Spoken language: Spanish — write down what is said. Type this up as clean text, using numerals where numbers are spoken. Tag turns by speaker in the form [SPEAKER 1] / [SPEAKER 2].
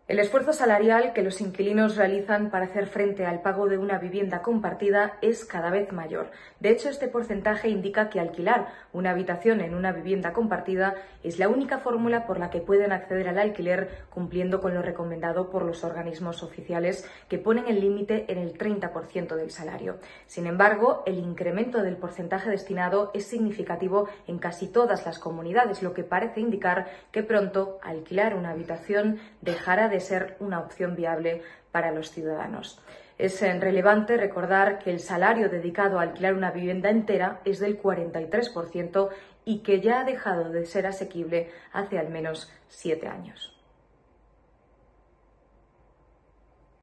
[SPEAKER 1] El esfuerzo salarial que los inquilinos realizan para hacer frente al pago de una vivienda compartida es cada vez mayor. De hecho, este porcentaje indica que alquilar una habitación en una vivienda compartida es la única fórmula por la que pueden acceder al alquiler, cumpliendo con lo recomendado por los organismos oficiales, que ponen el límite en el 30% del salario. Sin embargo, el incremento del porcentaje destinado es significativo en casi todas las comunidades, lo que parece indicar que pronto alquilar una habitación dejará de ser una opción viable para los ciudadanos. Es relevante recordar que el salario dedicado a alquilar una vivienda entera es del 43% y que ya ha dejado de ser asequible hace al menos 7 años.